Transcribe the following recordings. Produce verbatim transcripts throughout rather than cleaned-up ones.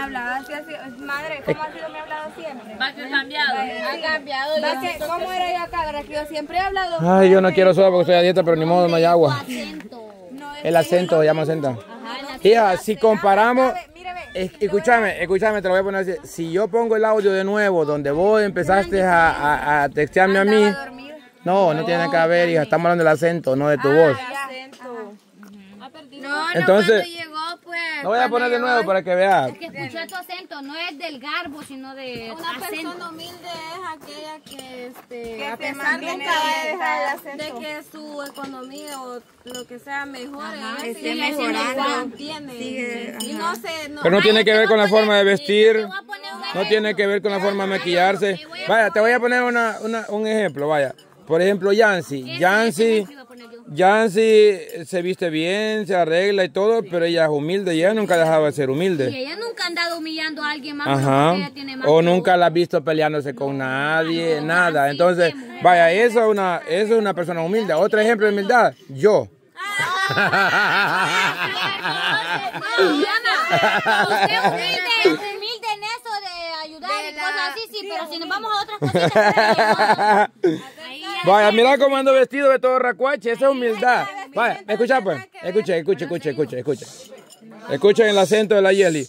Hablaba así, así. Madre, ¿cómo ha sido mi hablado siempre? Va que ha cambiado. Ha cambiado. ¿Cómo era yo acá? ¿Verdad que yo siempre he hablado? Ay, yo no quiero soda porque estoy a dieta, pero ni modo, no hay agua. El acento, se llama acento. Hija, si comparamos... Escúchame, escúchame, te lo voy a poner así. Si yo pongo el audio de nuevo, donde vos empezaste a, a, a textearme a mí... No, no tiene que ver, hija, estamos hablando del acento, no de tu voz. No, entonces, no, llegó, pues, no voy a poner de nuevo para que veas. Es que escuché tu acento, no es del garbo, sino de una acento. persona humilde es aquella que, este, que a pesar de, de, de que su economía o lo que sea mejore, que sigue mejorando, tiene, sigue, y no se, no, pero no tiene que ver con la forma de vestir, no tiene que ver con la forma de maquillarse. Vaya, te voy a poner una, una, un ejemplo, vaya. Por ejemplo, Yancy. Yancy, Yancy se viste bien, se arregla y todo, pero ella es humilde y ella nunca dejaba de ser humilde. Y ella nunca ha andado humillando a alguien más. Ajá. Ella tiene más o nunca la has visto peleándose con nadie, nada. Entonces, vaya, eso es una, eso es una persona humilde. Otro ejemplo de humildad, yo. Usted humilde, humilde en eso de ayudar y cosas así, sí, pero si nos vamos a otras cositas. Vaya, mira cómo ando vestido de todo racuache, esa es humildad. Vaya, escucha pues, escucha, escucha, escucha, escucha, escucha. Escuchen el acento de la Yeli.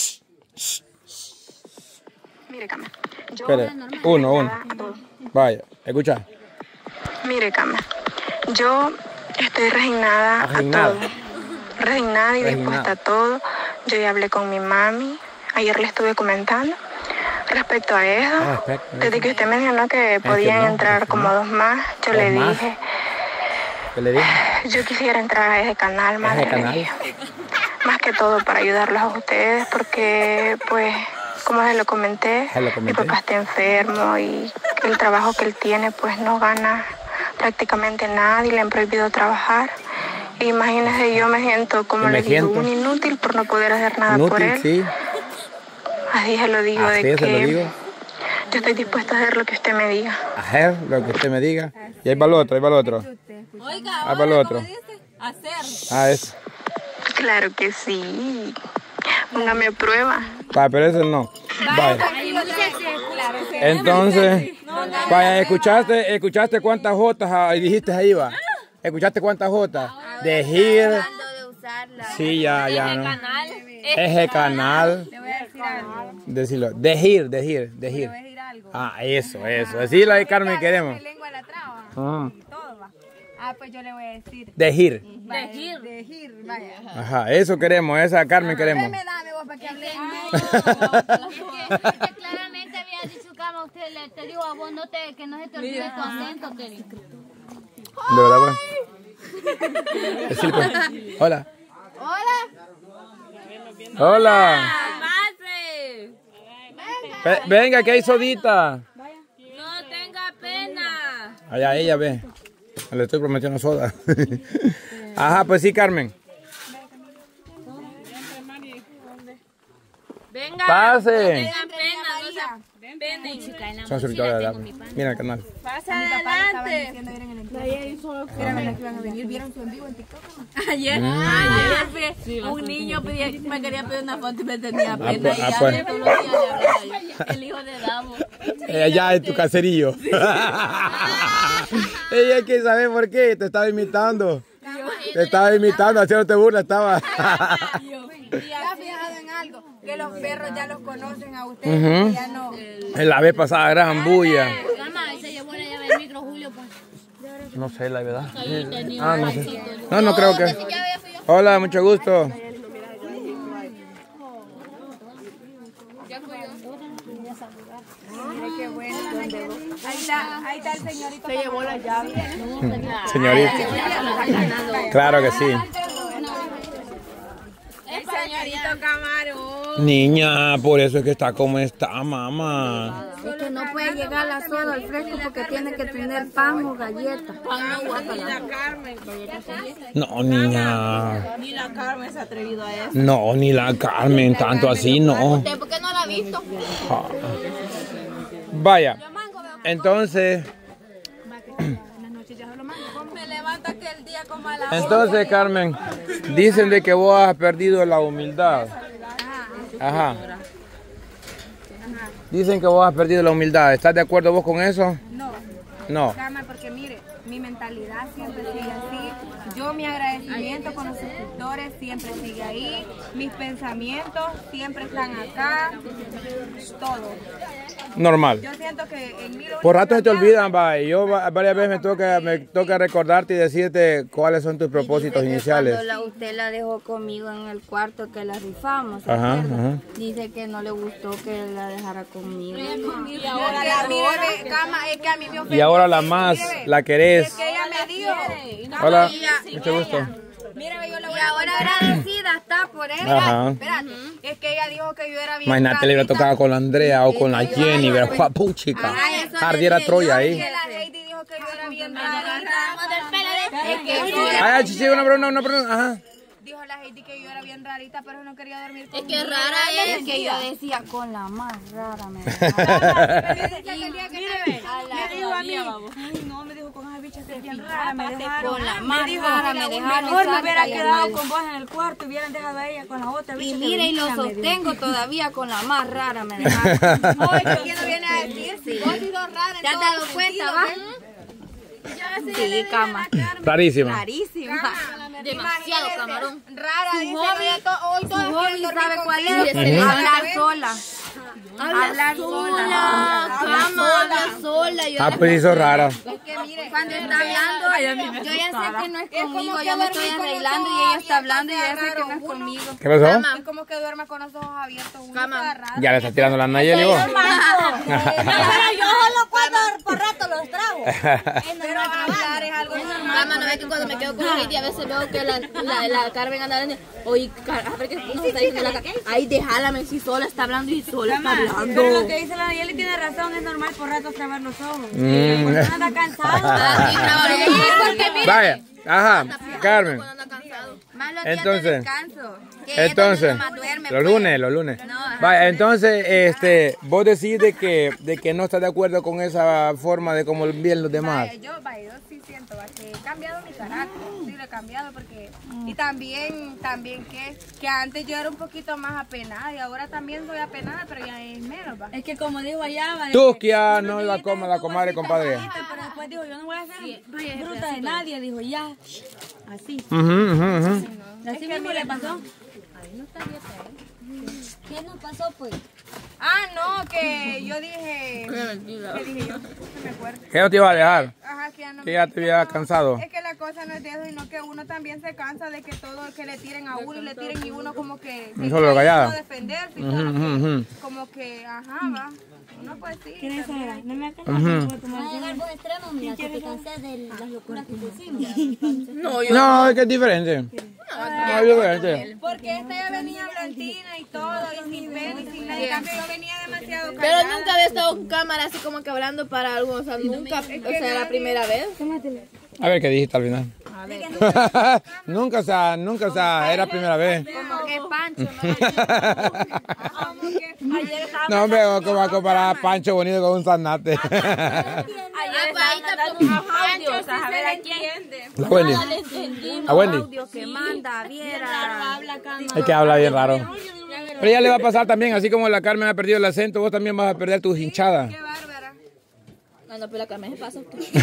Mire, Cama. Espera, uno, uno. Vaya, escucha. Mire, Cama. Yo estoy resignada a todo. Resignada y dispuesta a todo. Yo ya hablé con mi mami. Ayer le estuve comentando. Respecto a eso, ah, desde que usted mencionó que podían no, entrar como no. dos más, yo ¿Dos le más? dije, ¿Qué le dije? Yo quisiera entrar a ese canal, madre. ¿Ese canal? Más que todo para ayudarlos a ustedes, porque, pues, como se lo comenté, ¿Se lo comenté? mi papá está enfermo y el trabajo que él tiene, pues, no gana prácticamente nada y le han prohibido trabajar. Imagínese, yo me siento como le digo, un inútil por no poder hacer nada inútil, por él. Sí. Así se lo digo, Así de que lo digo. yo estoy dispuesta a hacer lo que usted me diga. Hacer lo que usted me diga. Y ahí va el otro, ahí va el otro. Oiga, ahí va el otro. Hacer. Ah, eso. Claro que sí. Póngame a prueba. Va, pero eso no. Vaya. Entonces, vaya, escuchaste, escuchaste cuántas jotas y dijiste ahí va. ¿Escuchaste cuántas jotas? De gir. Sí, ya, ya, ¿no? Eje canal. Le voy a decir algo. Decirlo. De gir, de gir, de gir. Le voy a decir algo. Ah, eso, eso. Así la de Carmen queremos. lengua la traba. Ah. Todo va. Ah, pues yo le voy a decir. De gir. De gir. De gir, vaya. Ajá, eso queremos, esa Carmen queremos. me da, vos, para que hable. Es que claramente había dicho Cama, usted le te digo a vos no te, que no se te olvide tu acento, te digo. De verdad, pues. Decir, pues. Hola. Hola. Hola. Pase. Venga, que hay sodita. No tenga pena. Allá ella ve. Le estoy prometiendo soda. Ajá, pues sí, Carmen. Venga. Pase. No tengan pena, no se penen. Son suscriptores de la... Mira el canal. Pasa adelante. ¿Vieron su en vivo en TikTok? Ayer, Mm. ayer sí, un niño pedía, me quería pedir una foto y me tenía pena. pues, y ah, ya pues. de todos los días le hablaba yo. El hijo de Davo. Allá en tu caserillo. Ella que sabe por qué. Te estaba imitando. Te estaba imitando, haciéndote burla estaba. ¿Te has fijado en algo? Que los perros ya los conocen a ustedes. Uh-huh. Ya no. La vez pasada, gran bulla. Cama, se llevó la llave del micro Julio, pues. No sé, la verdad. Ahí tenía Ah, un no sé. pancito. No, no creo que. Hola, mucho gusto. Ay, qué bueno. Ahí está, ahí está el señorito. Se llevó la llave. Señorita. Claro que sí. El señorito Camarón. Niña, por eso es que está como está, mamá. Es que no puede llegar la soda al fresco porque tiene que tener pan o galletas. Pan no guapa. Ni la Carmen. No, niña. Ni la Carmen se ha atrevido a eso. No, ni la Carmen, tanto así, no. ¿Usted por qué no la ha visto? Ah. Vaya, entonces... Me levanta aquel día como a la Entonces, Carmen, dicen de que vos has perdido la humildad. Ajá. Dicen que vos has perdido la humildad. ¿Estás de acuerdo vos con eso? No. No. Cama, porque mire, mi mentalidad siempre sigue así. Yo mi agradecimiento con los suscriptores siempre sigue ahí. Mis pensamientos siempre están acá. Todo. Normal. Yo siento que en mí lo Por rato se te olvidan, va. Y yo va- varias veces me toca, me toca recordarte y decirte cuáles son tus propósitos Dice que iniciales. Cuando la, usted la dejó conmigo en el cuarto que la rifamos, ¿se Ajá, acuerda? ajá. Dice que no le gustó que la dejara conmigo. Y ahora la mire, ve, Cama, es que a mí me ofendió. Y ahora la más, Mire, ve, la es querés. que ella me dijo. Hola, mucho gusto. Mire, ve, yo le voy Y a ahora contar. agradecida está por eso. Ajá. Espérate, es que ella dijo que yo era bien. Imagínate, le hubiera rarita. tocado con la Andrea o con la Jenny, pero fue puchica. Ardiera Troya ahí. Que la Heidi dijo que yo era bien rarita. Es que Ay, chichi, una pregunta, una pregunta. Ajá. Dijo la Heidi que yo era bien rarita, pero no quería dormir conmigo. Qué rara es es. que yo decía con la más rara me Me dijo a mí. Ay, no, me dijo con esas bichas que bien rara, me dejaron. con la más rara me dejaron. Mejor me hubiera sáltale quedado mal. con vos en el cuarto y hubieran dejado a ella con la otra bicha. Y que mire, y lo venía, me dijo. sostengo todavía con la más rara me dejaron. Oye, ¿quién no viene a decir? Sí. Vos has sido rara en ¿Te has todo dado sentido, cuenta, va? ¿ves? Sí, cama. Rarísima. Rarísima. Demasiado camarón. Rara, Su dice, hobby, "Oye, to- hoy su todos hobby, quieren dormir ¿sabe cuál contigo". es? Ujú. Hablar sola. Habla sola, cama, habla sola. Yo Ah, pues hizo rara. Es que mire, Cuando está hablando, yo ya sé que no es conmigo, yo me estoy arreglando y ella está hablando y yo ya sé que no es conmigo. ¿Qué pasó? es como que duerma con los ojos abiertos. Uno Cama. está raro. Ya le está tirando la Nayeli vos. Pero yo solo cuando por rato los trago. Pero hablar es algo normal. Cama, no ve que cuando me quedo con la gente a veces veo que la, la, la Carmen anda hablando. Oye, Car- a ver qué nos está diciendo la Carmen. Ay, déjala, si sola está hablando y sola está hablando. Pero lo que dice la Nayeli tiene razón, es normal por ratos trabar los ojos. Mm. Porque uno anda cansado. Ah, sí, trabajo. Sí, porque mira, Vaya, ajá, Carmen. cuando anda cansado. Más los días Entonces, de descanso. Que es donde Entonces, uno más duerme, los pues. lunes, los lunes. No, ajá. Vaya, entonces, este, vos decís de que, de que no estás de acuerdo con esa forma de cómo viven los demás. Vaya, yo, vaya, yo sí siento va, que he cambiado mi carácter, sí lo he cambiado porque y también también que que antes yo era un poquito más apenada y ahora también soy apenada, pero ya es menos, va. Es que como dijo allá, va, Tú que ya no la coma la comadre, compadre. pero después dijo, yo no voy a ser bruta de nadie, dijo, ya. Así. Ujú, ujú, ujú. Así mismo le pasó. ¿Qué nos pasó, pues? Ah, no, que yo dije, ¿qué dije yo? No me acuerdo. ¿Qué no te iba a dejar? Ajá, que ya no Que me ya te había acuerdo. cansado. Es que la cosa no es de eso, sino que uno también se cansa de que todo que le tiren a uno y le tiren y uno como que se Solo quiere callada. no defenderse y Ujú, todo, ujú, ujú. como que, ajá, va. Uno pues sí. ¿Quién es también. esa? No me acuerdo. Ujú. Va a llegar por extremo, mira, que te cansé de las locuras que te hicimos. No, es que es diferente. No, es diferente. Porque esta ya venía blantina y todo, y sin pelo y sin nada. En cambio, yo venía demasiado Pero callada. nunca había estado en cámara así como que hablando para algo, o sea, nunca, o sea, la primera vez. A ver qué dijiste al final. Nunca, o sea, nunca, o sea, era primera vez. Como que Pancho, No, hombre, como a comparar a Pancho Bonito con un zanate. Ah, pues ahí está como audios, a ver a quién. La Wendy. A Wendy. audio que manda, viera. Es que habla bien raro. Pero ya le va a pasar también, así como la Carmen ha perdido el acento, vos también vas a perder tus hinchadas. Qué bárbara. No, no, pero la Carmen se pasa.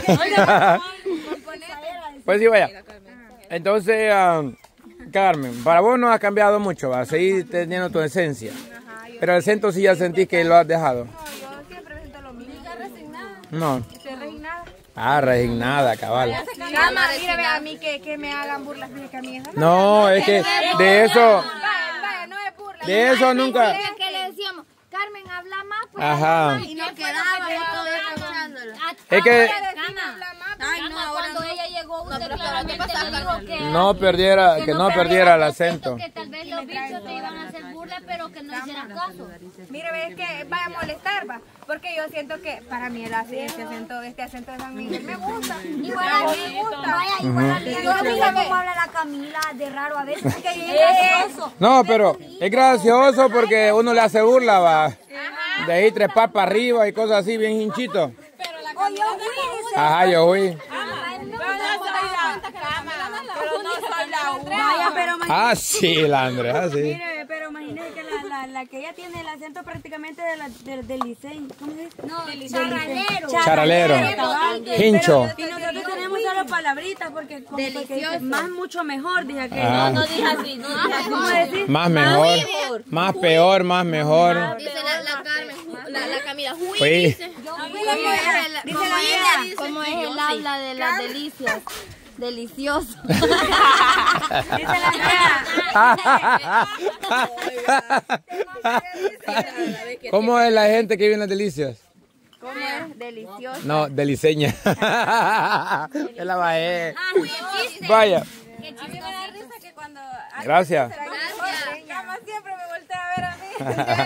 Pues sí, vaya. Entonces, ah, Carmen, para vos no ha cambiado mucho, va a seguir teniendo tu esencia. Pero el acento sí ya sentís que lo has dejado. No, yo siempre me siento lo mismo. Resignada. No. Estoy resignada. Ah, resignada, cabal. Cama, mire, ve a mí que, que me hagan burlas, fíjate que a mí eso no. No, es que de eso, Vaya, vaya, no es burla. de eso nunca. Que le decíamos, Carmen, habla más, pues. Ajá. Y nos quedábamos todos escuchándolo. Es que Ay, no, ahora Cuando ella llegó, usted claramente le dijo que... no perdiera, que no perdiera el acento. Que tal vez los bichos te iban a hacer burla, pero que no hicieran caso. Mire, ve que vaya a molestar, va. Porque yo siento que para mí el ac- este acento, este acento de San Miguel me gusta. Igual a mí me gusta. Vaya, igual a mí. Yo a mí me cómo habla la Camila de raro a veces, que es gracioso. No, pero es gracioso porque uno le hace burla, va. De ahí tres papas arriba y cosas así, bien hinchitos. Ajá, yo fui. Vaya, pero Ah, sí, la Andrea, sí. mire, pero imagínese que la, la, la vea, que ella tiene el acento prácticamente de la, de, del liceño. ¿Cómo se dice? No, del charalero. Charalero. Hincho. Y nosotros tenemos solo palabritas porque, como porque dice, más mucho mejor, dije que. Ah. No, no dije así, no dije así. ¿Cómo decir? Más mejor, más peor, más mejor. Dice la, la Carmen, la, la Camila, Juí, Fui. dice. ¿Cómo es el habla de las delicias? Delicioso. Dice la ¿Cómo es la gente que vive en las delicias? ¿Cómo es? Delicioso. No, deliceña. Es la bajé. Vaya. A mí me da risa que cuando... Gracias. Cama siempre me voltea a ver a mí.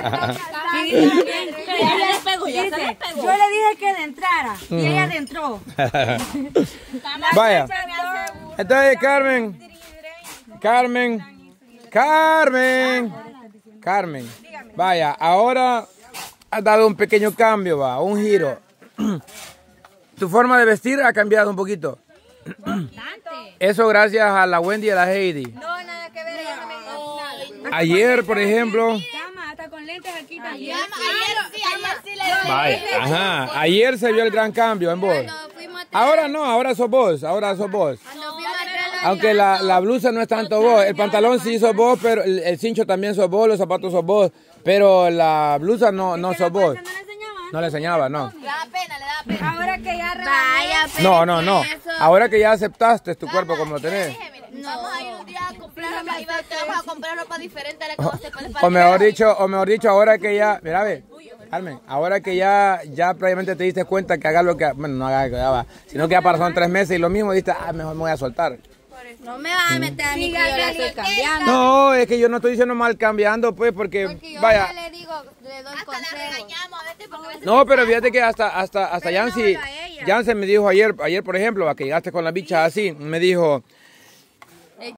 Yo le dije que entrara y ella adentró. Vaya. Entonces, Carmen. Carmen. Carmen. Carmen. Vaya, ahora has dado un pequeño cambio, va, un giro. Tu forma de vestir ha cambiado un poquito. Eso gracias a la Wendy y a la Heidi. No, nada que ver. Ella no me... Ayer, por ejemplo... Hasta con lentes aquí también. Ayer sí, ayer sí le Vaya, ajá, ayer se vio el gran cambio en vos. Ahora no, ahora sos vos, ahora sos vos. Aunque la, la blusa no es tanto vos, el pantalón sí sos vos, pero el, el cincho también sos vos, los zapatos sos vos, pero la blusa no, no sos vos. No le enseñaba, no. Le da pena, le da pena. Ahora que ya Vaya, pero No, no, no. Ahora que ya aceptaste tu cuerpo como lo tenés. Vamos a ir un día a comprar ropa y va- te vamos a comprar ropa diferente a la que vos te pones para O mejor dicho, o mejor dicho, ahora que ya, mira, ve, Carmen, ahora que ya, ya previamente te diste cuenta que hagas lo que, bueno, no hagas lo que haga, sino que ya pasaron tres meses y lo mismo, dijiste, ah, mejor me voy a soltar. no me vas a meter a mí que yo la estoy cambiando. No, es que yo no estoy diciendo mal cambiando, pues, porque, Porque yo vaya. ya le digo, le doy hasta la consejos. regañamos a veces porque a veces No, pero fíjate que hasta, hasta, hasta Yancy, Yancy me dijo ayer, ayer, por ejemplo, a que llegaste con las bichas así, me dijo,